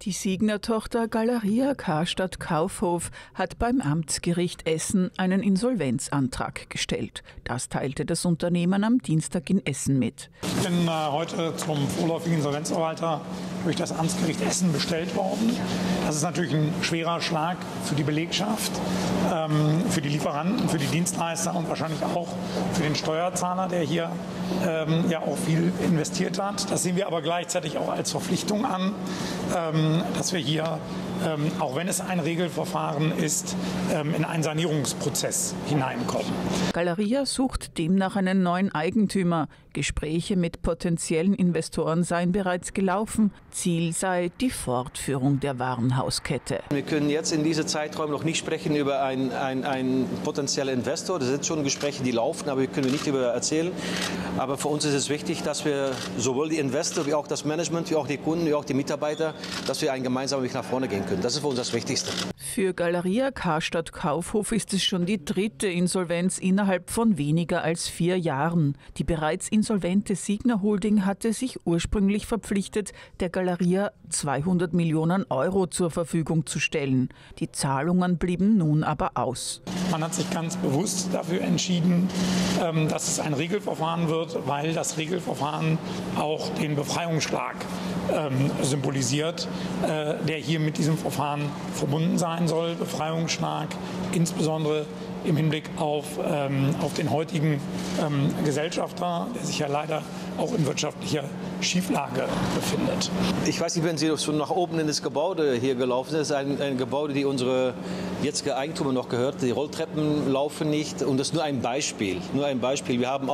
Die Signa-Tochter Galeria Karstadt Kaufhof hat beim Amtsgericht Essen einen Insolvenzantrag gestellt. Das teilte das Unternehmen am Dienstag in Essen mit. Ich bin heute zum vorläufigen Insolvenzverwalter durch das Amtsgericht Essen bestellt worden. Das ist natürlich ein schwerer Schlag für die Belegschaft, für die Lieferanten, für die Dienstleister und wahrscheinlich auch für den Steuerzahler, der hier ja auch viel investiert hat. Das sehen wir aber gleichzeitig auch als Verpflichtung an, dass wir hier, auch wenn es ein Regelverfahren ist, in einen Sanierungsprozess hineinkommen. Galeria sucht demnach einen neuen Eigentümer. Gespräche mit potenziellen Investoren seien bereits gelaufen. Ziel sei die Fortführung der Warenhauskette. Wir können jetzt in diesem Zeitraum noch nicht sprechen über einen potenziellen Investor. Das sind schon Gespräche, die laufen, aber wir können nicht darüber erzählen. Aber für uns ist es wichtig, dass wir sowohl die Investor wie auch das Management, wie auch die Kunden, wie auch die Mitarbeiter, dass wir einen gemeinsamen Weg nach vorne gehen können. Das ist für uns das Wichtigste. Für Galeria Karstadt Kaufhof ist es schon die dritte Insolvenz innerhalb von weniger als 4 Jahren. Die bereits insolvente Signa Holding hatte sich ursprünglich verpflichtet, der Galeria 200 Millionen Euro zur Verfügung zu stellen. Die Zahlungen blieben nun aber aus. Man hat sich ganz bewusst dafür entschieden, dass es ein Regelverfahren wird, weil das Regelverfahren auch den Befreiungsschlag symbolisiert, der hier mit diesem Verfahren verbunden sein soll. Befreiungsschlag insbesondere im Hinblick auf den heutigen Gesellschafter, der sich ja leider auch in wirtschaftlicher Schieflage befindet. Ich weiß nicht, wenn Sie schon nach oben in das Gebäude hier gelaufen sind. Das ist ein Gebäude, die unsere jetzige Eigentümer noch gehört. Die Rolltreppen laufen nicht und das ist nur ein Beispiel. Wir haben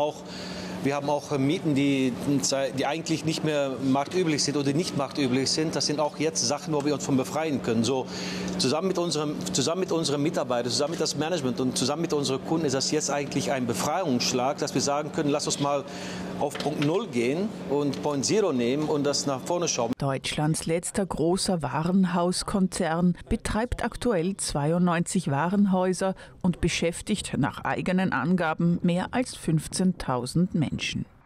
auch Mieten, die eigentlich nicht mehr marktüblich sind oder nicht marktüblich sind. Das sind auch jetzt Sachen, wo wir uns von befreien können. So, zusammen mit unseren Mitarbeitern, zusammen mit das Management und zusammen mit unseren Kunden ist das jetzt eigentlich ein Befreiungsschlag, dass wir sagen können, lass uns mal auf Punkt 0 gehen und Point 0 nehmen und das nach vorne schauen. Deutschlands letzter großer Warenhauskonzern betreibt aktuell 92 Warenhäuser und beschäftigt nach eigenen Angaben mehr als 15.000 Menschen.